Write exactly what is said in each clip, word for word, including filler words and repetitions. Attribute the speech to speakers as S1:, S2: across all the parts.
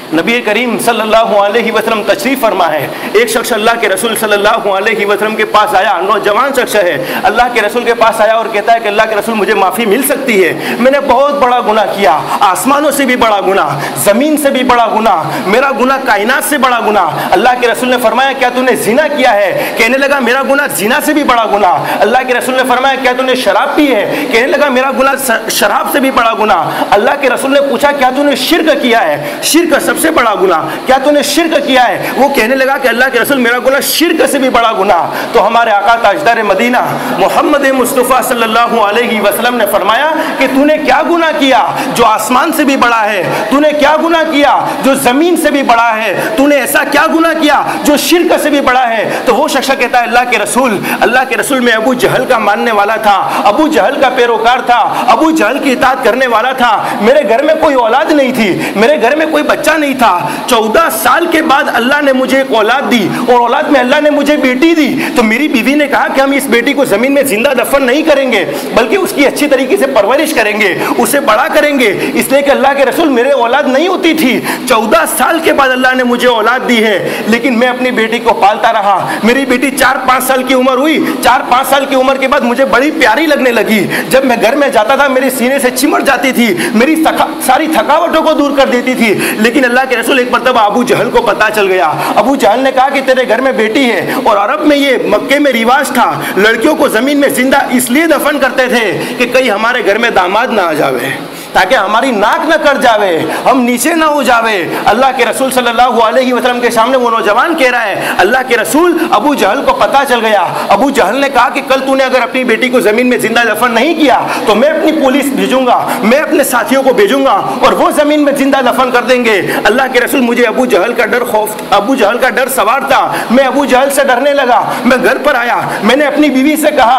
S1: نبی کریم صلی اللہ علیہ وسلم تشریف فرما ہے، ایک شخص اللہ کے رسول صلی اللہ علیہ وسلم کے پاس آیا، نوجوان شخص ہے، اللہ کے رسول کے پاس آیا اور کہتا ہے کہ اللہ کے رسول مجھے معافی مل سکتی ہے، میں نے بہت بڑا گناہ کیا، آسمانوں سے بھی بڑا گناہ، زمین سے بھی بڑا گناہ، میرا گناہ کائنات سے بڑا گناہ۔ اللہ کے رسول نے فرمایا کیا تو نے زنا کیا ہے؟ کہنے لگا میرا گناہ زنا سے بھی بڑا گناہ۔ اللہ کے رسول نے فرمایا کیا تو نے شراب پی ہے؟ کہنے لگا میرا گناہ شراب سے بھی بڑا گناہ۔ اللہ کے رسول نے پوچھا کیا تو نے شرک کیا ہے؟ شرک سب سے بڑا گناہ، کیا تو نے شرک کیا ہے؟ وہ کہنے لگا کہ اللہ کے رسول میرا گناہ شرک سے بھی بڑا گناہ۔ تو ہمارے آقا تاجدار مدینہ محمد مصطفیٰ صلی اللہ علیہ وسلم نے فرمایا کہ تو نے کیا گناہ کیا جو آسمان سے بھی بڑا ہے؟ تو نے کیا گناہ کیا جو زمین سے بھی بڑا ہے؟ تو نے ایسا کیا گناہ کیا جو شرک سے بھی بڑا ہے؟ تو وہ شخص کہتا ہے اللہ کے رسول اللہ کے رسول میں ابو جہل کا ماننے والا تھا، ابو جہل کا پیروکار تھا، ابو جہل کی اطاعت کرنے والا تھا، میرے گھر میں کوئی اولاد نہیں تھی، میرے گھر میں کوئی بچہ نہیں تھا، چودہ سال کے بعد اللہ نے مجھے ایک اولاد دی اور اولاد میں اللہ نے مجھے بیٹی دی۔ تو میری بیوی نے کہا کہ ہم اس بیٹی کو زمین میں زندہ دفن نہیں کریں گے بلکہ اس کی اچھی طریقے سے پرورش کریں گے، اسے بڑا کریں گے، اس لیے کہ اللہ کے رسول میرے اولاد نہیں ہوتی تھی، چودہ سال کے بعد اللہ نے مجھے اولاد دی ہے، لیکن میں اپنی بیٹی کو پالتا رہا، میری بیٹی چار پانچ سال کی عمر ہوئی، چار پانچ سال کی عمر کے بعد مجھے بڑی پیاری لگنے لگی، جب میں گھر میں جاتا تھا میرے سینے سے چمٹ جاتی تھی، میری ساری تھکاوٹوں کو دور کر دیتی تھی۔ لیکن اللہ کے رسول ایک مرتبہ ابو جہل کو پتا چل گیا، ابو جہل نے کہا کہ تیرے گھر میں بیٹی ہے، اور عرب میں یہ مکے میں رواج تھا، لڑکیوں کو زمین میں زندہ اس لیے دفن کرتے تھے کہ کہیں ہمارے گھر میں داماد نہ آ جاوے، تاکہ ہماری ناک نہ کٹ جاوے، ہم نیچے نہ ہو جاوے۔ اللہ کے رسول صلی اللہ علیہ وسلم کے سامنے وہ نوجوان کہہ رہا ہے اللہ کے رسول ابو جہل کو پتا چل گیا، ابو جہل نے کہا کہ کل تو نے اگر اپنی بیٹی کو زمین میں زندہ دفن نہیں کیا تو میں اپنی پولیس بھیجوں گا، میں اپنے ساتھیوں کو بھیجوں گا اور وہ زمین میں زندہ دفن کر دیں گے۔ اللہ کے رسول مجھے ابو جہل کا ڈر خوف ابو جہل کا ڈر سوار تھا، میں ابو جہل سے ڈرنے لگا، میں گھر پر آیا، میں نے اپنی بیوی سے کہا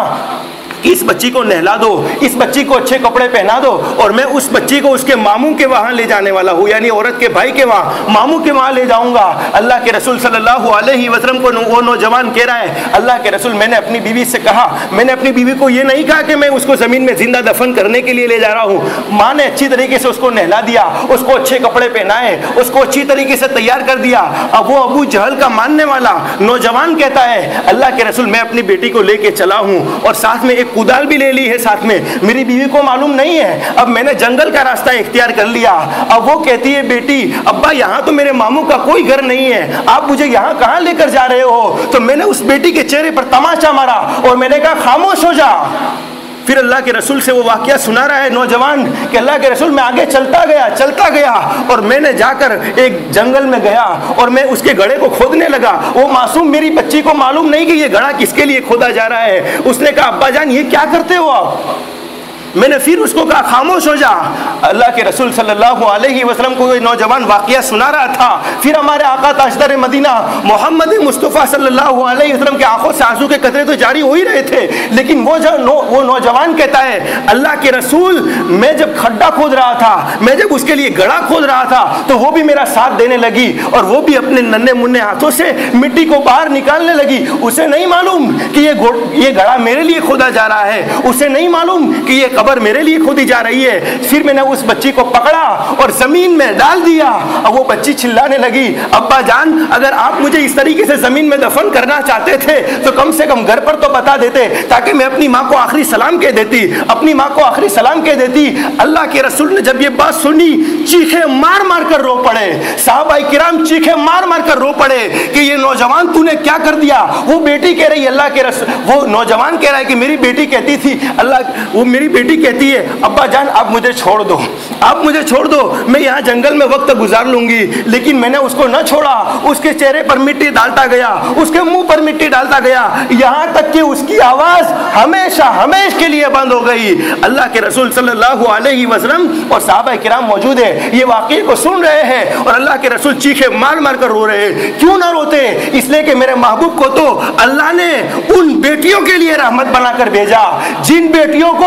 S1: اس بچی کو نہلا دو، اس بچی کو اچھے کپڑے پہنا دو، اور میں اس بچی کو اس کے ماموں کے وہاں لے جانے والا ہوں، یعنی عورت کے بھائی کے وہاں، ماموں کے وہاں لے جاؤں گا۔ اللہ کے رسول صلی اللہ علیہ وسلم کو وہ نوجوان کہہ رہا ہے اللہ کے رسول میں نے اپنی بیوی سے کہا، میں نے اپنی بیوی کو یہ نہیں کہا کہ میں اس کو زمین میں زندہ دفن کرنے کے لیے لے جا رہا ہوں۔ ماں نے اچھی طریقے سے اس کو نہلا دیا، اس کو اچھے کپڑے پہنائے، اس کو اچھی طریقے سے تیار کر دیا۔ اب وہ ابو جہل کا ماننے والا نوجوان کہتا ہے اللہ کے رسول میں اپنی بیٹی کو لے کے چلا ہوں اور ساتھ میں ایک کدال بھی لے لی ہے، ساتھ میں میری بیوی کو معلوم نہیں ہے، اب میں نے جنگل کا راستہ اختیار کر لیا۔ اب وہ کہتی ہے بیٹی ابا یہاں تو میرے ماموں کا کوئی گھر نہیں ہے، آپ مجھے یہاں کہاں لے کر جا رہے ہو؟ تو میں نے اس بیٹی کے چہرے پر تماچا مارا اور میں نے کہا خاموش ہو جا۔ پھر اللہ کے رسول سے وہ واقعہ سنا رہا ہے نوجوان کہ اللہ کے رسول میں آگے چلتا گیا چلتا گیا اور میں نے جا کر ایک جنگل میں گیا اور میں اس کے گڑھے کو کھودنے لگا۔ وہ معصوم میری بچی کو معلوم نہیں کہ یہ گڑھا کس کے لیے کھودا جا رہا ہے۔ اس نے کہا ابا جان یہ کیا کرتے ہو آپ؟ میں نے پھر اس کو کہا خاموش ہو جا۔ اللہ کے رسول صلی اللہ علیہ وسلم کو یہ نوجوان واقعہ سنا رہا تھا۔ پھر ہمارے آقا تاجدار مدینہ محمد مصطفیٰ صلی اللہ علیہ وسلم کے آنکھوں سے آنسو کے قطرے تو جاری ہو ہی رہے تھے، لیکن وہ جو نو وہ نوجوان کہتا ہے اللہ کے رسول میں جب کھڈا کھود رہا تھا، میں جب اس کے لیے گڑھا کھود رہا تھا تو وہ بھی میرا ساتھ دینے لگی اور وہ بھی اپنے ننھے منھے ہاتھوں سے مٹی کو باہر نکالنے لگی۔ اسے نہیں معلوم کہ یہ یہ گڑھا میرے لیے کھودا جا رہا ہے، اسے نہیں معلوم کہ یہ قبر میرے لیے کھودی جا رہی ہے۔ پھر میں نے اس بچی کو پکڑا اور زمین میں ڈال دیا۔ اب وہ بچی چلانے لگی ابا جان اگر آپ مجھے اس طریقے سے زمین میں دفن کرنا چاہتے تھے تو کم سے کم گھر پر تو بتا دیتے تاکہ میں اپنی ماں کو آخری سلام کہہ دیتی اپنی ماں کو آخری سلام کہہ دیتی۔ اللہ کے رسول نے جب یہ بات سنی چیخے مار مار کر رو پڑے، صحابہ کرام چیخے مار مار کر رو پڑے کہ یہ نوجوان تو نے کیا کر دیا۔ وہ بیٹی کہہ رہی اللہ کے رسول وہ نوجوان کہہ رہا ہے کہ میری بیٹی کہتی تھی اللہ وہ میری بیٹی کہتی ہے ابا جان آپ مجھے چھوڑ دو آپ مجھے چھوڑ دو میں یہاں جنگل میں وقت گزار لوں گی، لیکن میں نے اس کو نہ چھوڑا، اس کے چہرے پر مٹی ڈالتا گیا، اس کے منہ پر مٹی ڈالتا گیا، یہاں تک کہ اس کی آواز ہمیشہ ہمیشہ کے لیے بند ہو گئی۔ اللہ کے رسول صلی اللہ علیہ وسلم اور صحابہ کرام موجود ہیں، یہ واقعے کو سن رہے ہیں اور اللہ کے رسول چیخے مار مار کر رو رہے ہیں۔ کیوں نہ روتے؟ اس لیے کہ میرے محبوب کو تو اللہ نے ان بیٹیوں کے لیے رحمت بنا کر بھیجا جن بیٹیوں کو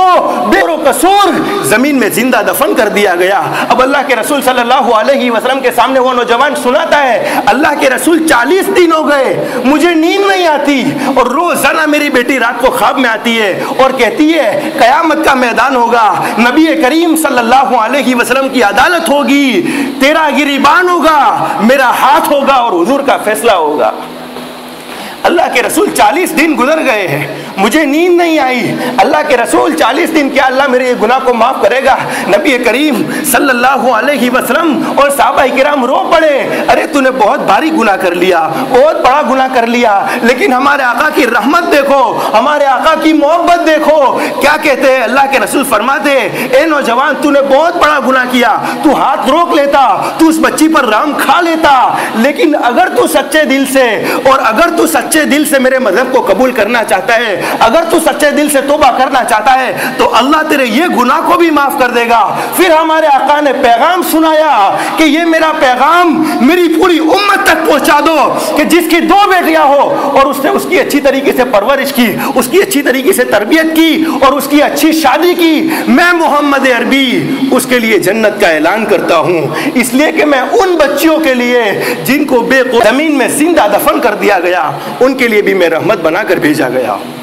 S1: बे कसूर जमीन में जिंदा दफन कर दिया गया। अब अल्लाह के रसूल सल्लल्लाहु अलैहि वसल्लम के सामने वो नौजवान सुनाता है, अल्लाह के रसूल चालीस दिन हो गए मुझे नींद नहीं आती, और रोजाना मेरी बेटी रात को ख्वाब में आती है और कहती है कयामत का मैदान होगा, नबी करीम सल्लल्लाहु अलैहि वसल्लम की अदालत होगी, तेरा गिरीबान होगा, मेरा हाथ होगा और हुजूर का फैसला होगा। अल्लाह के रसूल चालीस दिन गुजर गए हैं, मुझे नींद नहीं आई। अल्लाह के रसूल चालीस दिन, क्या अल्लाह मेरे गुनाह को माफ करेगा? नबी करीम सल्लल्लाहु अलैहि वसल्लम और सहाबा किराम रो पड़े, अरे तूने बहुत भारी गुनाह कर लिया, बहुत बड़ा गुनाह कर लिया, लेकिन हमारे आका की रहमत देखो, हमारे आका की मोहब्बत देखो। क्या कहते हैं अल्लाह के रसूल? फरमाते ए नौजवान, तूने बहुत बड़ा गुनाह किया, तू हाथ रोक लेता, तू उस बच्ची पर राम खा लेता, लेकिन अगर तू सच्चे दिल से और अगर तू सच्चे दिल से मेरे मजहब को कबूल करना चाहता है, अगर तू सच्चे दिल से तौबा करना चाहता है, तो अल्लाह तेरे ये गुनाह को भी माफ कर देगा। फिर हमारे आका ने पैगाम सुनाया कि ये मेरा पैगाम मेरी पूरी उम्मत तक पहुंचा दो कि जिसकी दो बेटियां हो और उसने उसकी अच्छी तरीके से परवरिश की, उसकी अच्छी तरीके से तरबियत की और उसकी अच्छी शादी की, मैं मोहम्मद अरबी उसके लिए जन्नत का ऐलान करता हूं, इसलिए कि मैं उन बच्चियों के लिए जिनको बेक़ौफ जमीन में जिंदा दफन कर दिया गया, उनके लिए भी मैं रहमत बनाकर भेजा गया।